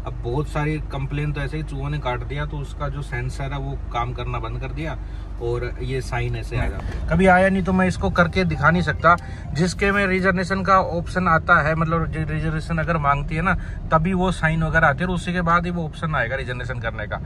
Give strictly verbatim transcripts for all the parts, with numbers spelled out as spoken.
अब बहुत सारी कंप्लेन तो ऐसे ही चूहों ने काट दिया, तो उसका जो सेंसर है वो काम करना बंद कर दिया और ये साइन ऐसे आ जाता है। कभी आया नहीं तो मैं इसको करके दिखा नहीं सकता। जिसके में रिजर्वेशन का ऑप्शन आता है, मतलब रिजर्वेशन अगर मांगती है ना तभी वो साइन वगैरह आती है और उसी के बाद ही वो ऑप्शन आएगा रिजर्वेशन करने का।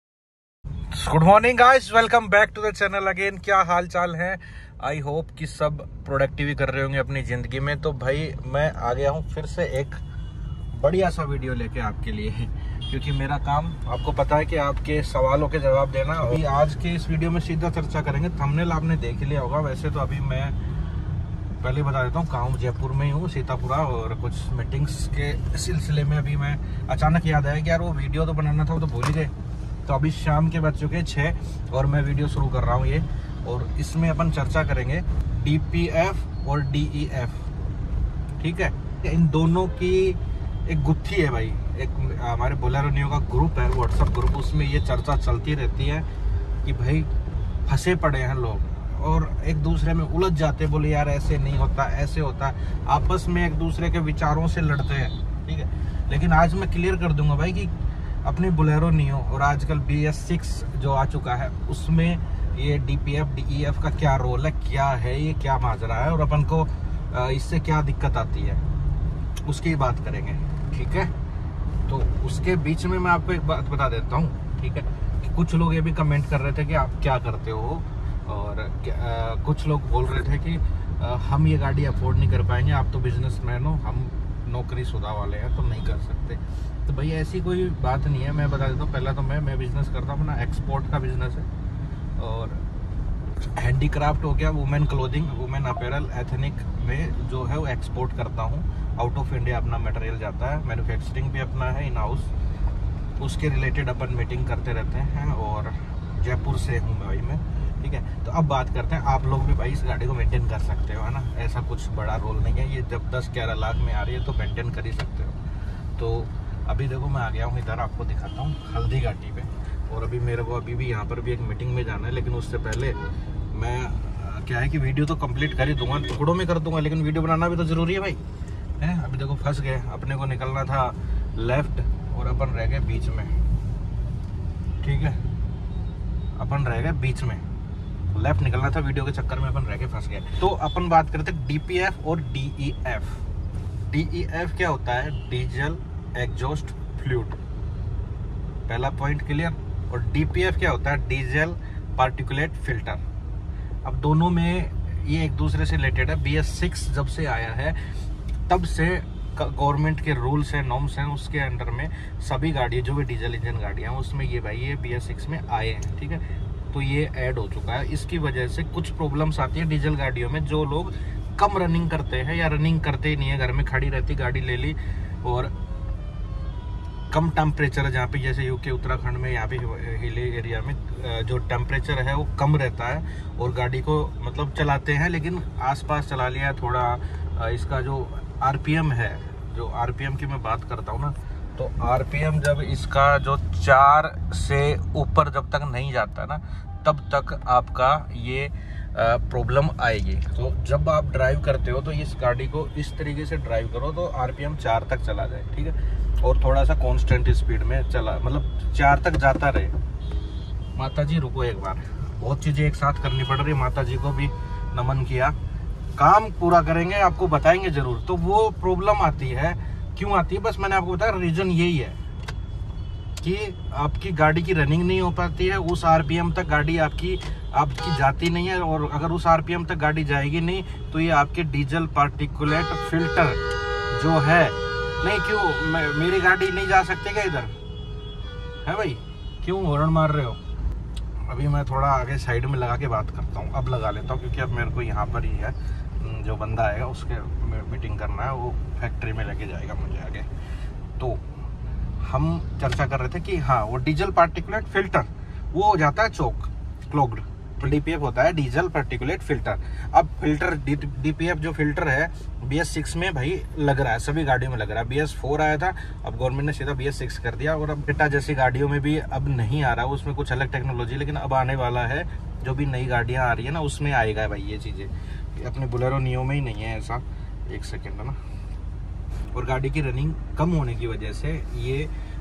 Good morning guys, welcome back to the channel again. क्या हाल चाल है? आई होप कि सब प्रोडक्टिव कर रहे होंगे अपनी जिंदगी में। तो भाई मैं आ गया हूँ फिर से एक बढ़िया सा वीडियो लेके आपके लिए, क्योंकि मेरा काम आपको पता है कि आपके सवालों के जवाब देना। अभी आज के इस वीडियो में सीधा चर्चा करेंगे। थंबनेल आपने देख लिया होगा। वैसे तो अभी मैं पहले बता देता हूँ, गाँव जयपुर में ही हूँ, सीतापुरा, और कुछ मीटिंग्स के सिलसिले में अभी मैं अचानक याद आया कि यार वो वीडियो तो बनाना था, वो तो भूल ही गए। तो अभी शाम के बज चुके छः और मैं वीडियो शुरू कर रहा हूँ ये, और इसमें अपन चर्चा करेंगे डी पी एफ और डी ई एफ। ठीक है, इन दोनों की एक गुत्थी है भाई। एक हमारे बोलेरो नियो का ग्रुप है, व्हाट्सएप ग्रुप, उसमें ये चर्चा चलती रहती है कि भाई फंसे पड़े हैं लोग और एक दूसरे में उलझ जाते, बोले यार ऐसे नहीं होता, ऐसे होता, आपस में एक दूसरे के विचारों से लड़ते हैं। ठीक है, लेकिन आज मैं क्लियर कर दूंगा भाई कि अपनी बोलेरो नियो और आजकल बी एस सिक्स जो आ चुका है उसमें ये D P F D E F का क्या रोल है, क्या है ये, क्या माजरा है और अपन को इससे क्या दिक्कत आती है, उसकी बात करेंगे। ठीक है, तो उसके बीच में मैं आपको एक बात बता देता हूँ। ठीक है, कि कुछ लोग ये भी कमेंट कर रहे थे कि आप क्या करते हो, और आ, कुछ लोग बोल रहे थे कि आ, हम ये गाड़ी अफोर्ड नहीं कर पाएंगे, आप तो बिजनेसमैन हो, हम नौकरी शुदा वाले हैं तो नहीं कर सकते। तो भाई ऐसी कोई बात नहीं है। मैं बता देता हूँ, पहला तो मैं मैं बिजनेस करता हूँ, अपना एक्सपोर्ट का बिजनेस है, और हैंडीक्राफ्ट हो गया, women clothing, women apparel, ethnic में जो है वो एक्सपोर्ट करता हूँ। आउट ऑफ इंडिया अपना मटेरियल जाता है, मैन्युफैक्चरिंग भी अपना है इन हाउस, उसके रिलेटेड अपन मीटिंग करते रहते हैं, और जयपुर से हूँ मैं भाई मैं। ठीक है, तो अब बात करते हैं, आप लोग भी भाई इस गाड़ी को मेंटेन कर सकते हो, है ना। ऐसा कुछ बड़ा रोल नहीं है, ये जब दस ग्यारह लाख में आ रही है तो मेंटेन कर ही सकते हो। तो अभी देखो मैं आ गया हूँ इधर, आपको दिखाता हूँ हल्दी घाटी पे, और अभी मेरे को अभी भी यहाँ पर भी एक मीटिंग में जाना है, लेकिन उससे पहले मैं क्या है कि वीडियो तो कंप्लीट कर ही दूंगा, टुकड़ों में कर दूंगा, लेकिन वीडियो बनाना भी तो जरूरी है भाई, है। अभी देखो फंस गए, अपने को निकलना था लेफ्ट और अपन रह गए बीच में। ठीक है, अपन रह गए बीच में, लेफ्ट निकलना था, वीडियो के चक्कर में अपन रह के फंस गए। तो अपन बात करते हैं डी पी एफ और D E F. D E F क्या होता है? डीजल एग्जॉस्ट फ्लूइड, पहला पॉइंट क्लियर। और डी पी एफ क्या होता है? Diesel particulate filter. अब दोनों में ये एक दूसरे से रिलेटेड है। बी एस सिक्स जब से आया है तब से गवर्नमेंट के रूल्स हैं, नॉर्म्स हैं, उसके अंडर में सभी गाड़ियाँ जो भी डीजल इंजन गाड़ियाँ हैं उसमें ये भाई ये बी एस सिक्स में आए हैं। ठीक है, तो ये ऐड हो चुका है। इसकी वजह से कुछ प्रॉब्लम्स आती है डीजल गाड़ियों में। जो लोग कम रनिंग करते हैं या रनिंग करते ही नहीं है, घर में खड़ी रहती गाड़ी ले ली, और कम टेम्परेचर है जहाँ पे, जैसे यूके उत्तराखंड में, यहाँ पे हिली एरिया में जो टेम्परेचर है वो कम रहता है, और गाड़ी को मतलब चलाते हैं, लेकिन आसपास चला लिया थोड़ा। इसका जो आर पी एम है, जो आर पी एम की मैं बात करता हूँ ना, तो आर पी एम जब इसका जो चार से ऊपर जब तक नहीं जाता ना, तब तक आपका ये प्रॉब्लम आएगी। तो जब आप ड्राइव करते हो तो इस गाड़ी को इस तरीके से ड्राइव करो तो आर पी एम चार तक चला जाए। ठीक है, और थोड़ा सा कांस्टेंट स्पीड में चला, मतलब चार तक जाता रहे। माता जी रुको एक बार, बहुत चीज़ें एक साथ करनी पड़ रही है। माता जी को भी नमन किया, काम पूरा करेंगे, आपको बताएंगे जरूर। तो वो प्रॉब्लम आती है, क्यों आती है? बस मैंने आपको बताया, रीज़न यही है कि आपकी गाड़ी की रनिंग नहीं हो पाती है, उस आर पी एम तक गाड़ी आपकी आपकी जाती नहीं है, और अगर उस आर पी एम तक गाड़ी जाएगी नहीं तो ये आपके डीजल पार्टिकुलेट फिल्टर जो है, नहीं क्यों मैं, मेरी गाड़ी नहीं जा सकती क्या इधर? है भाई, क्यों हॉर्न मार रहे हो? अभी मैं थोड़ा आगे साइड में लगा के बात करता हूँ, अब लगा लेता हूँ, क्योंकि अब मेरे को यहाँ पर ही है, जो बंदा आएगा उसके मीटिंग करना है, वो फैक्ट्री में लेके जाएगा मुझे आगे। तो हम चर्चा कर रहे थे कि हाँ, वो डीजल पार्टिकुलेट फिल्टर वो हो जाता है चौक क्लॉग्ड, तो डी पी एफ होता है डीजल पार्टिकुलेट फिल्टर। अब फिल्टर डी पी एफ जो फिल्टर है बी एस सिक्स में भाई लग रहा है, सभी गाड़ियों में लग रहा है। बी एस फोर आया था, अब गवर्नमेंट ने सीधा बी एस सिक्स कर दिया, और अब बेटा जैसी गाड़ियों में भी अब नहीं आ रहा, उसमें कुछ अलग टेक्नोलॉजी, लेकिन अब आने वाला है। जो भी नई गाड़ियाँ आ रही है ना उसमें आएगा भाई ये चीज़ें, अपने बोलेरो नियो में ही नहीं है ऐसा। एक सेकेंड है ना, और गाड़ी की रनिंग कम होने की वजह से ये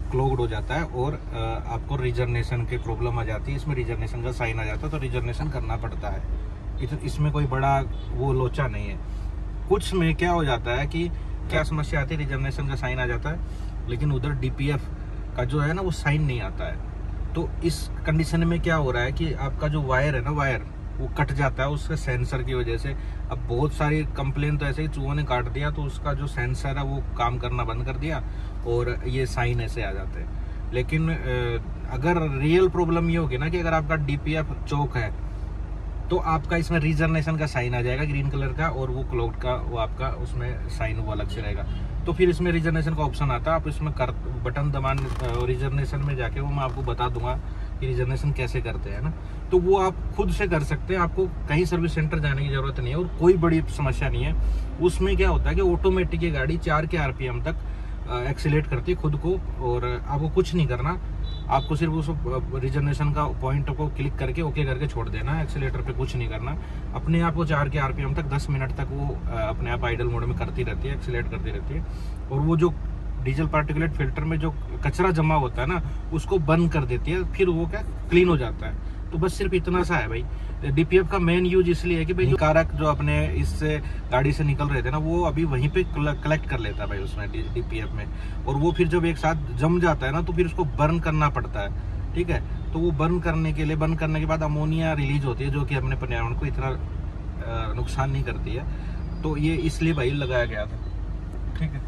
क्लोग्ड हो जाता है और आपको रिजर्नेशन की प्रॉब्लम आ जाती है। इसमें रिजर्नेशन का साइन आ जाता है तो रिजर्नेशन करना पड़ता है। इसमें कोई बड़ा वो लोचा नहीं है। कुछ में क्या हो जाता है कि क्या समस्या आती है, रिजर्नेशन का साइन आ जाता है लेकिन उधर डीपीएफ का जो है ना वो साइन नहीं आता है। तो इस कंडीशन में क्या हो रहा है कि आपका जो वायर है ना वायर वो कट जाता है उसके सेंसर की वजह से। अब बहुत सारी कंप्लेन तो ऐसे ही चूहों ने काट दिया तो उसका जो सेंसर है वो काम करना बंद कर दिया और ये साइन ऐसे आ जाते हैं। लेकिन अगर रियल प्रॉब्लम ये होगी ना कि अगर आपका डीपीएफ चौक है तो आपका इसमें रिजर्नेशन का साइन आ जाएगा ग्रीन कलर का और वो क्लोग्ड का वो आपका उसमें साइन वो अलग से रहेगा। तो फिर इसमें रिजर्नेशन का ऑप्शन आता है, आप इसमें कर बटन दबान रिजर्नेशन में जाके वो मैं आपको बता दूंगा कि रिजर्नेशन कैसे करते हैं ना। तो वो आप खुद से कर सकते हैं, आपको कहीं सर्विस सेंटर जाने की जरूरत नहीं है और कोई बड़ी समस्या नहीं है। उसमें क्या होता है कि ऑटोमेटिक ये गाड़ी चार के आरपीएम तक एक्सीलेट करती है खुद को और आपको कुछ नहीं करना, आपको सिर्फ उस रिजर्नेशन का पॉइंट को क्लिक करके ओके करके छोड़ देना, एक्सीलेटर पे कुछ नहीं करना। अपने आप वो चार के आरपीएम तक दस मिनट तक वो अपने आप आइडल मोड में करती रहती है, एक्सीलेट करती रहती है और वो जो डीजल पार्टिकुलेट फिल्टर में जो कचरा जमा होता है ना उसको बंद कर देती है, फिर वो क्या क्लीन हो जाता है। तो बस सिर्फ इतना सा है भाई। डीपीएफ का मेन यूज इसलिए है कि भाई कारक जो अपने इससे गाड़ी से निकल रहे थे ना वो अभी वहीं पे कलेक्ट कर लेता है भाई उसमें डीपीएफ में, और वो फिर जब एक साथ जम जाता है ना तो फिर उसको बर्न करना पड़ता है। ठीक है, तो वो बर्न करने के लिए बर्न करने के बाद अमोनिया रिलीज होती है जो कि अपने पर्यावरण को इतना नुकसान नहीं करती है। तो ये इसलिए भाई लगाया गया था। ठीक है,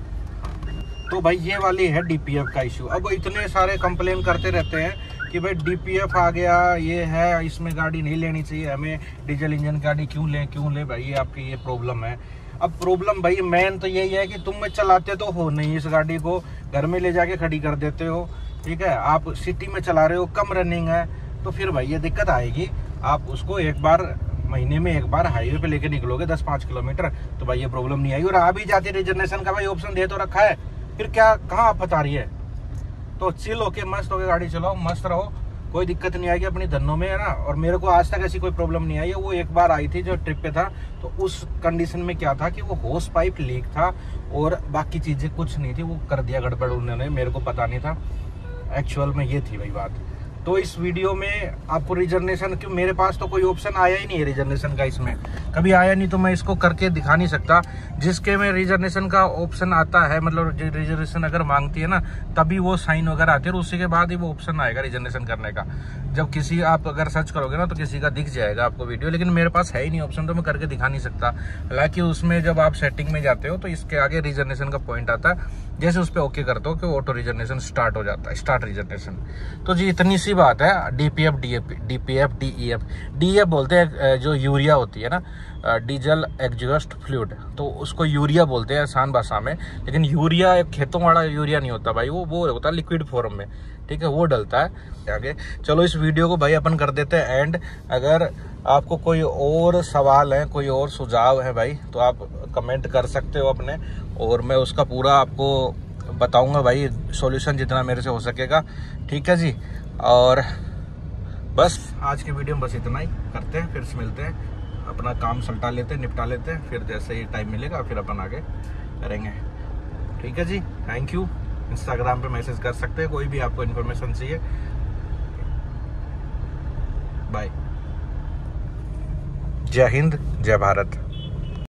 तो भाई ये वाली है डीपीएफ का इशू। अब इतने सारे कंप्लेन करते रहते हैं कि भाई डीपीएफ आ गया, ये है, इसमें गाड़ी नहीं लेनी चाहिए, हमें डीजल इंजन गाड़ी क्यों लें क्यों लें भाई, ये आपकी ये प्रॉब्लम है। अब प्रॉब्लम भाई मेन तो यही है कि तुम में चलाते तो हो नहीं इस गाड़ी को, घर में ले जाके खड़ी कर देते हो। ठीक है, आप सिटी में चला रहे हो, कम रनिंग है, तो फिर भाई ये दिक्कत आएगी। आप उसको एक बार महीने में एक बार हाईवे पे लेके निकलोगे दस पाँच किलोमीटर तो भाई ये प्रॉब्लम नहीं आएगी। और आ भी जाती रिजर्नेशन का भाई ऑप्शन दे तो रखा है, फिर क्या कहाँ आप बता रही है। तो चिल होके मस्त होके गाड़ी चलाओ, मस्त रहो, कोई दिक्कत नहीं आएगी अपनी धनों में, है ना। और मेरे को आज तक ऐसी कोई प्रॉब्लम नहीं आई है। वो एक बार आई थी जो ट्रिप पे था, तो उस कंडीशन में क्या था कि वो होस पाइप लीक था और बाकी चीजें कुछ नहीं थी, वो कर दिया गड़बड़ उन्होंने, मेरे को पता नहीं था। एक्चुअल में ये थी भाई बात। तो इस वीडियो में आपको रिजर्नेशन, क्यों मेरे पास तो कोई ऑप्शन आया ही नहीं है रिजर्नेशन का, इसमें कभी आया नहीं तो मैं इसको करके दिखा नहीं सकता। जिसके में रिजर्नेशन का ऑप्शन आता है, मतलब रिजर्वेशन अगर मांगती है ना तभी वो साइन वगैरह आती है और उसी के बाद ही वो ऑप्शन आएगा रिजर्नेशन करने का। जब किसी आप अगर सर्च करोगे ना तो किसी का दिख जाएगा आपको वीडियो, लेकिन मेरे पास है ही नहीं ऑप्शन तो मैं करके दिखा नहीं सकता। हालांकि उसमें जब आप सेटिंग में जाते हो तो इसके आगे रिजर्नेशन का पॉइंट आता है, जैसे उस पर ओके करते हो कि ऑटो रिजर्नेशन स्टार्ट हो जाता है, स्टार्ट रिजर्नेशन। तो जी इतनी सी बात है। DPF DF DPF DEF DEF बोलते हैं जो यूरिया होती है ना, डीजल एग्जॉस्ट फ्लूइड, तो उसको यूरिया बोलते हैं आसान भाषा में। लेकिन यूरिया खेतों वाला यूरिया नहीं होता भाई, वो वो होता है लिक्विड फॉर्म में। ठीक है, वो डलता है आगे। चलो इस वीडियो को भाई अपन कर देते हैं एंड। अगर आपको कोई और सवाल है, कोई और सुझाव है भाई, तो आप कमेंट कर सकते हो अपने, और मैं उसका पूरा आपको बताऊंगा भाई, सॉल्यूशन जितना मेरे से हो सकेगा। ठीक है जी, और बस आज की वीडियो में बस इतना ही करते हैं, फिर से मिलते हैं, अपना काम सल्टा लेते हैं, निपटा लेते हैं, फिर जैसे ही टाइम मिलेगा फिर अपन आगे करेंगे। ठीक है जी, थैंक यू। इंस्टाग्राम पे मैसेज कर सकते हैं, कोई भी आपको इन्फॉर्मेशन चाहिए। बाय, जय हिंद, जय भारत।